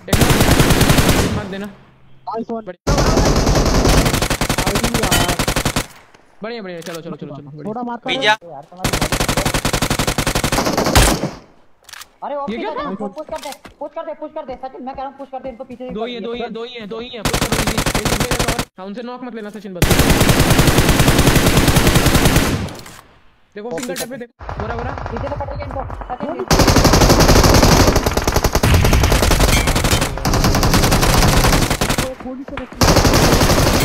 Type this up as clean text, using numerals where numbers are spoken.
एक मत देना। बढ़िया बढ़िया, चलो चलो चलो चलो। थोड़ा मारता पिज्जा यार तुम्हारी। अरे ये क्या था? पुश कर दे सचिन, मैं कह रहा हूं पुश कर दे इनको पीछे। दो ही है। पुश कर दो। हाँ उनसे नॉक मत लेना सचिन बस। देखो फिंगर टैप पे देखो, बोरा बोरा पीछे से पकड़ के इनको सचिन।